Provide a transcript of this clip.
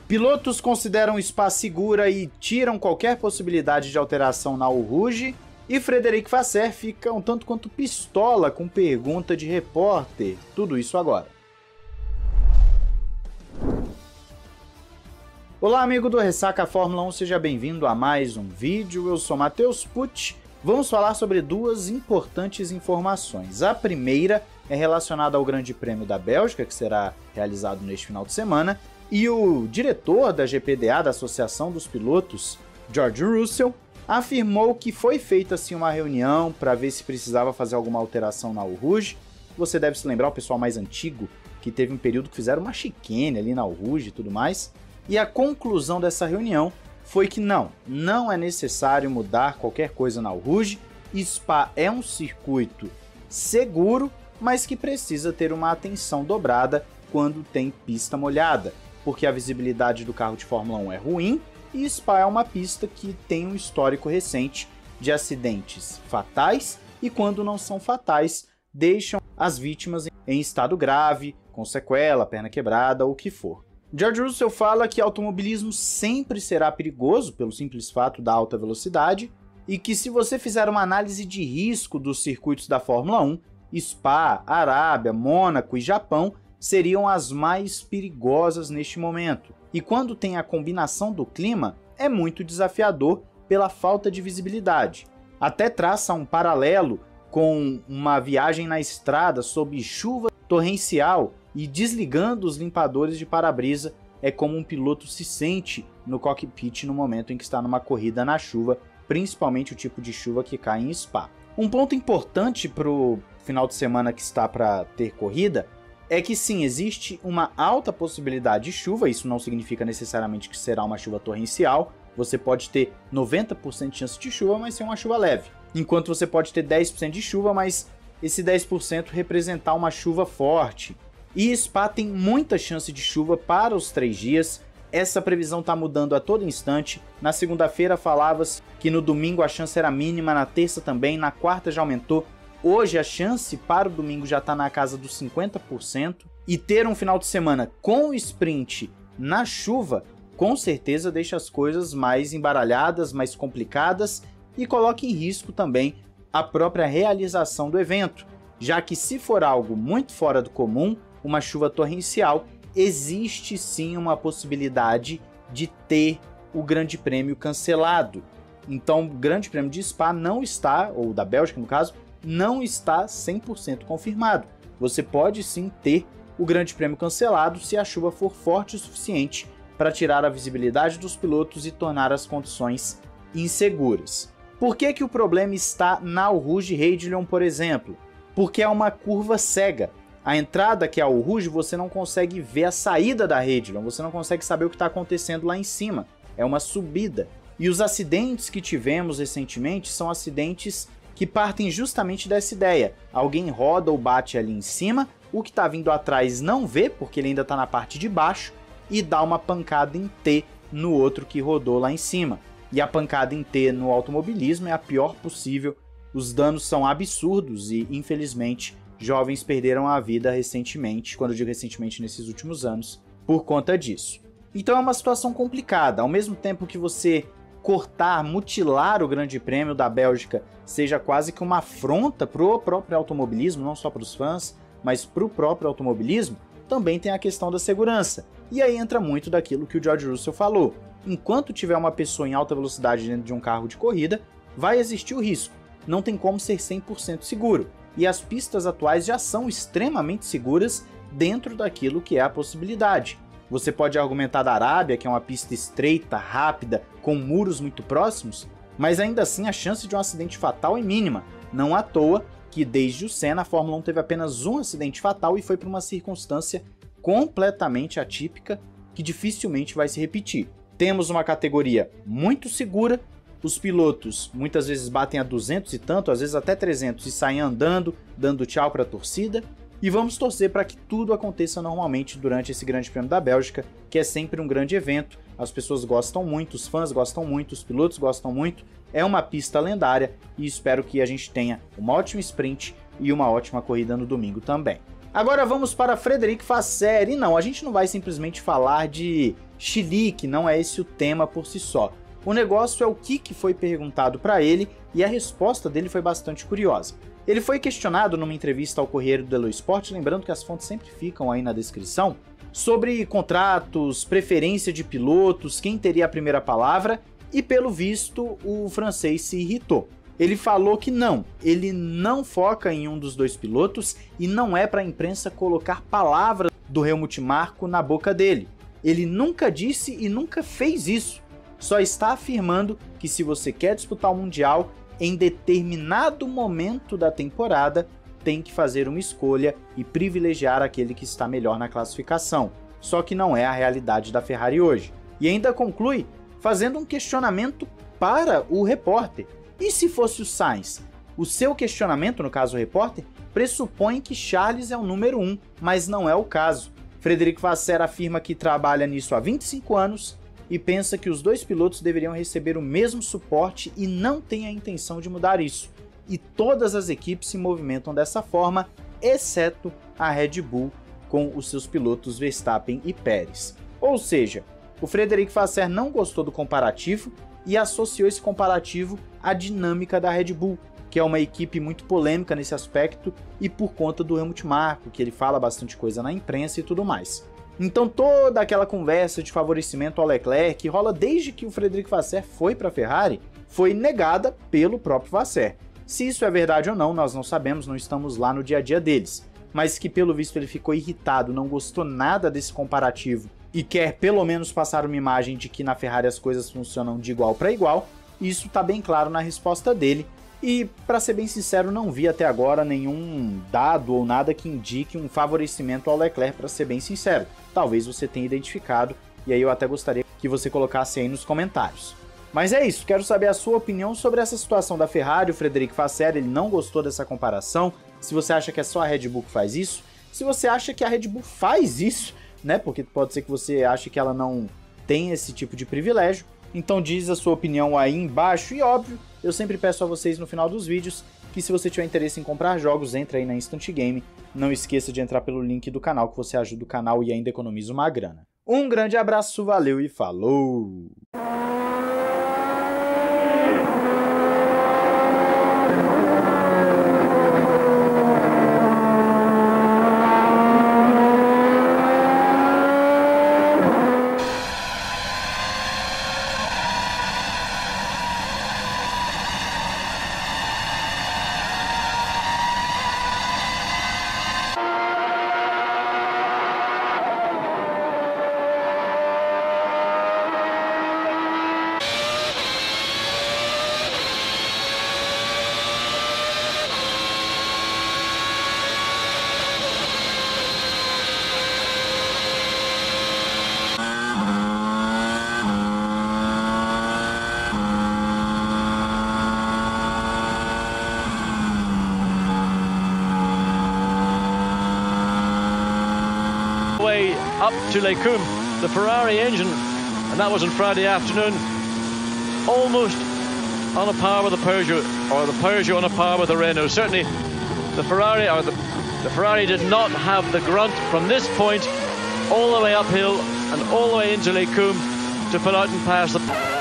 Pilotos consideram Spa segura e tiram qualquer possibilidade de alteração na Eau Rouge. E Frederic Vasseur fica um tanto quanto pistola com pergunta de repórter. Tudo isso agora. Olá, amigo do Ressaca Fórmula 1, seja bem-vindo a mais um vídeo. Eu sou Matheus Pucci. Vamos falar sobre duas importantes informações. A primeira é relacionada ao Grande Prêmio da Bélgica, que será realizado neste final de semana, e o diretor da GPDA, da Associação dos Pilotos, George Russell, afirmou que foi feita assim uma reunião para ver se precisava fazer alguma alteração na Eau Rouge. Você deve se lembrar, o pessoal mais antigo, que teve um período que fizeram uma chicane ali na Eau Rouge e tudo mais. E a conclusão dessa reunião foi que não é necessário mudar qualquer coisa na Eau Rouge. Spa é um circuito seguro, mas que precisa ter uma atenção dobrada quando tem pista molhada, porque a visibilidade do carro de Fórmula 1 é ruim e Spa é uma pista que tem um histórico recente de acidentes fatais e, quando não são fatais, deixam as vítimas em estado grave, com sequela, perna quebrada ou o que for. George Russell fala que automobilismo sempre será perigoso pelo simples fato da alta velocidade e que, se você fizer uma análise de risco dos circuitos da Fórmula 1, Spa, Arábia, Mônaco e Japão seriam as mais perigosas neste momento. E quando tem a combinação do clima, é muito desafiador pela falta de visibilidade. Até traça um paralelo com uma viagem na estrada sob chuva torrencial e desligando os limpadores de para-brisa. É como um piloto se sente no cockpit no momento em que está numa corrida na chuva, principalmente o tipo de chuva que cai em Spa. Um ponto importante para o final de semana que está para ter corrida é que sim, existe uma alta possibilidade de chuva. Isso não significa necessariamente que será uma chuva torrencial. Você pode ter 90% de chance de chuva, mas ser uma chuva leve. Enquanto você pode ter 10% de chuva, mas esse 10% representar uma chuva forte. E Spa tem muita chance de chuva para os 3 dias. Essa previsão está mudando a todo instante. Na segunda-feira falava-se que no domingo a chance era mínima, na terça também, na quarta já aumentou. Hoje a chance para o domingo já está na casa dos 50%. E ter um final de semana com o sprint na chuva, com certeza deixa as coisas mais embaralhadas, mais complicadas e coloca em risco também a própria realização do evento, já que, se for algo muito fora do comum, uma chuva torrencial, existe sim uma possibilidade de ter o Grande Prêmio cancelado. Então o Grande Prêmio de Spa não está, ou da Bélgica no caso, não está 100% confirmado. Você pode sim ter o Grande Prêmio cancelado se a chuva for forte o suficiente para tirar a visibilidade dos pilotos e tornar as condições inseguras. Por que o problema está na Eau Rouge Radillon, por exemplo? Porque é uma curva cega. A entrada, que é a Eau Rouge, você não consegue ver a saída da Radillon, você não consegue saber o que está acontecendo lá em cima. É uma subida. E os acidentes que tivemos recentemente são acidentes que partem justamente dessa ideia. Alguém roda ou bate ali em cima, o que está vindo atrás não vê, porque ele ainda está na parte de baixo, e dá uma pancada em T no outro que rodou lá em cima. E a pancada em T no automobilismo é a pior possível. Os danos são absurdos e, infelizmente, jovens perderam a vida recentemente, quando eu digo recentemente, nesses últimos anos, por conta disso. Então é uma situação complicada. Ao mesmo tempo que você cortar, mutilar o Grande Prêmio da Bélgica seja quase que uma afronta para o próprio automobilismo, não só para os fãs, mas para o próprio automobilismo, também tem a questão da segurança. E aí entra muito daquilo que o George Russell falou. Enquanto tiver uma pessoa em alta velocidade dentro de um carro de corrida, vai existir o risco. Não tem como ser 100% seguro. E as pistas atuais já são extremamente seguras dentro daquilo que é a possibilidade. Você pode argumentar da Arábia, que é uma pista estreita, rápida, com muros muito próximos, mas ainda assim a chance de um acidente fatal é mínima. Não à toa que desde o Senna a Fórmula 1 teve apenas um acidente fatal e foi por uma circunstância completamente atípica que dificilmente vai se repetir. Temos uma categoria muito segura, os pilotos muitas vezes batem a 200 e tanto, às vezes até 300 e saem andando, dando tchau para a torcida. E vamos torcer para que tudo aconteça normalmente durante esse Grande Prêmio da Bélgica, que é sempre um grande evento. As pessoas gostam muito, os fãs gostam muito, os pilotos gostam muito. É uma pista lendária e espero que a gente tenha uma ótima sprint e uma ótima corrida no domingo também. Agora vamos para Frederic Vasseur. E não, a gente não vai simplesmente falar de chilique, não é esse o tema por si só. O negócio é o que foi perguntado para ele, e a resposta dele foi bastante curiosa. Ele foi questionado numa entrevista ao Corriere dello Sport, lembrando que as fontes sempre ficam aí na descrição, sobre contratos, preferência de pilotos, quem teria a primeira palavra, e pelo visto o francês se irritou. Ele falou que ele não foca em um dos dois pilotos e não é para a imprensa colocar palavras do Helmut Marko na boca dele. Ele nunca disse e nunca fez isso. Só está afirmando que se você quer disputar o Mundial, em determinado momento da temporada, tem que fazer uma escolha e privilegiar aquele que está melhor na classificação. Só que não é a realidade da Ferrari hoje. E ainda conclui fazendo um questionamento para o repórter. E se fosse o Sainz? O seu questionamento, no caso o repórter, pressupõe que Charles é o número 1, mas não é o caso. Frederico Vasseur afirma que trabalha nisso há 25 anos e pensa que os dois pilotos deveriam receber o mesmo suporte e não tem a intenção de mudar isso. E todas as equipes se movimentam dessa forma, exceto a Red Bull com os seus pilotos Verstappen e Pérez. Ou seja, o Frederico Vasseur não gostou do comparativo e associou esse comparativo à dinâmica da Red Bull, que é uma equipe muito polêmica nesse aspecto e por conta do Helmut Marko, que ele fala bastante coisa na imprensa e tudo mais. Então toda aquela conversa de favorecimento ao Leclerc, que rola desde que o Frederico Vasseur foi para a Ferrari, foi negada pelo próprio Vasseur. Se isso é verdade ou não, nós não sabemos, não estamos lá no dia a dia deles. Mas que pelo visto ele ficou irritado, não gostou nada desse comparativo e quer pelo menos passar uma imagem de que na Ferrari as coisas funcionam de igual para igual, isso está bem claro na resposta dele. E, para ser bem sincero, não vi até agora nenhum dado ou nada que indique um favorecimento ao Leclerc, para ser bem sincero. Talvez você tenha identificado, e aí eu até gostaria que você colocasse aí nos comentários. Mas é isso, quero saber a sua opinião sobre essa situação da Ferrari. O Frederico Vasseur, ele não gostou dessa comparação. Se você acha que é só a Red Bull que faz isso, se você acha que a Red Bull faz isso, né? Porque pode ser que você ache que ela não tem esse tipo de privilégio. Então diz a sua opinião aí embaixo e óbvio, eu sempre peço a vocês no final dos vídeos que se você tiver interesse em comprar jogos, entre aí na Instant Game. Não esqueça de entrar pelo link do canal que você ajuda o canal e ainda economiza uma grana. Um grande abraço, valeu e falou! Way up to Les Combes, the Ferrari engine, and that was on Friday afternoon, almost on a par with the Peugeot, or the Peugeot on a par with the Renault. Certainly the Ferrari, or the Ferrari did not have the grunt from this point all the way uphill and all the way into Les Combes to pull out and pass the